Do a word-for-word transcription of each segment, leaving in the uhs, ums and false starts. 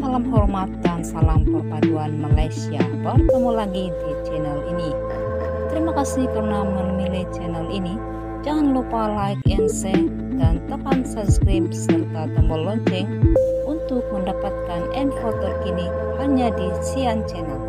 Salam hormat dan salam perpaduan Malaysia. Bertemu lagi di channel ini. Terima kasih karena memilih channel ini. Jangan lupa like and share dan tekan subscribe serta tombol lonceng untuk mendapatkan info terkini hanya di Sian Channel.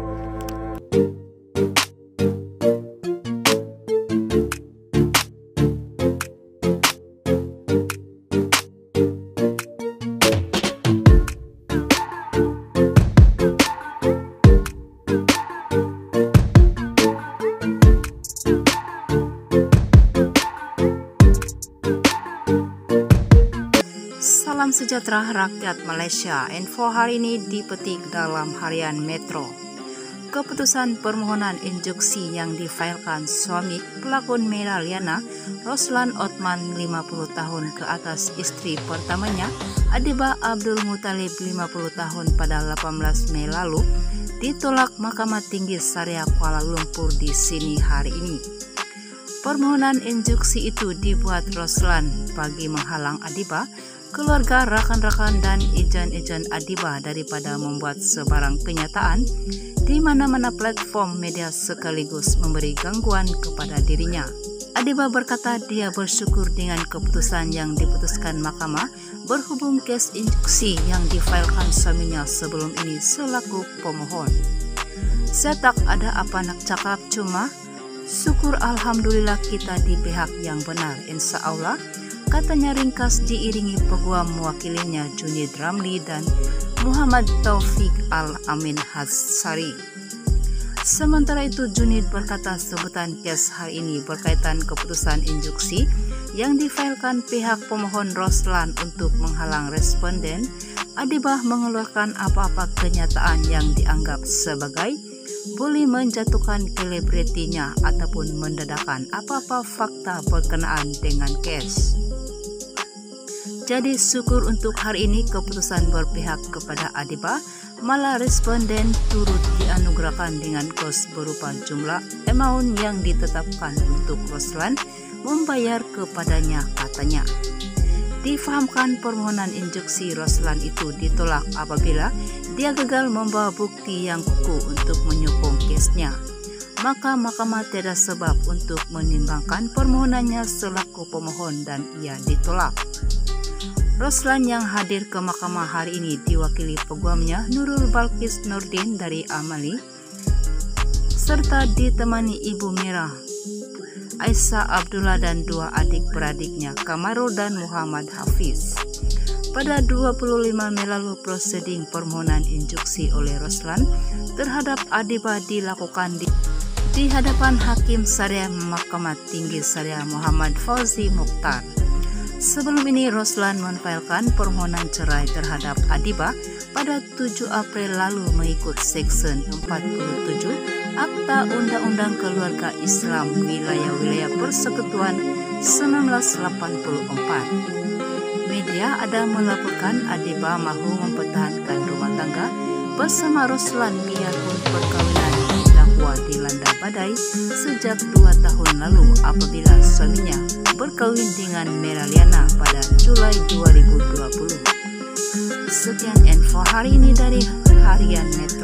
Salam sejahtera rakyat Malaysia. Info hari ini dipetik dalam harian Metro. Keputusan permohonan injuksi yang difailkan suami pelakon Meralyana, Roslan Othman lima puluh tahun ke atas istri pertamanya, Adibah Abdul Muttalib lima puluh tahun pada delapan belas Mei lalu, ditolak Mahkamah Tinggi Syariah Kuala Lumpur di sini hari ini. Permohonan injuksi itu dibuat Roslan bagi menghalang Adibah, keluarga, rakan-rakan, dan ijan-ijan Adibah daripada membuat sebarang kenyataan di mana-mana platform media sekaligus memberi gangguan kepada dirinya. Adibah berkata dia bersyukur dengan keputusan yang diputuskan mahkamah berhubung kes injuksi yang difailkan suaminya sebelum ini selaku pemohon. Saya tak ada apa nak cakap, cuma syukur alhamdulillah kita di pihak yang benar, insya Allah, katanya ringkas diiringi peguam mewakilinya Junid Ramli dan Muhammad Taufik Al-Amin Hassari. Sementara itu Junid berkata sebutan kes hari ini berkaitan keputusan injuksi yang difailkan pihak pemohon Roslan untuk menghalang responden Adibah mengeluarkan apa-apa kenyataan yang dianggap sebagai boleh menjatuhkan selebritinya ataupun mendedahkan apa-apa fakta berkenaan dengan kes. Jadi syukur untuk hari ini keputusan berpihak kepada Adibah, malah responden turut dianugerahkan dengan kos berupa jumlah amount yang ditetapkan untuk Roslan membayar kepadanya, katanya. Difahamkan permohonan injuksi Roslan itu ditolak apabila dia gagal membawa bukti yang kukuh untuk menyokong kesnya. Maka mahkamah tiada sebab untuk menimbangkan permohonannya selaku pemohon dan ia ditolak. Roslan yang hadir ke mahkamah hari ini diwakili peguamnya Nurul Balkis Nurdin dari Amali serta ditemani Ibu Merah Aisyah Abdullah dan dua adik-beradiknya Kamarul dan Muhammad Hafiz. Pada dua puluh lima Mei lalu proseding permohonan injuksi oleh Roslan terhadap Adibah dilakukan di, di hadapan Hakim Syariah Mahkamah Tinggi Syariah Muhammad Fauzi Mukhtar. Sebelum ini Roslan memfailkan permohonan cerai terhadap Adibah pada tujuh April lalu mengikut Seksyen empat puluh tujuh Akta Undang-Undang Keluarga Islam Wilayah-Wilayah Persekutuan seribu sembilan ratus delapan puluh empat. Media ada melaporkan Adibah mahu mempertahankan rumah tangga bersama Roslan biarpun perkawinan didakwa dilanda badai sejak dua tahun lalu apabila suaminya berkawin dengan Meralyana pada Julai dua ribu dua puluh. Sekian info hari ini dari Harian Metro.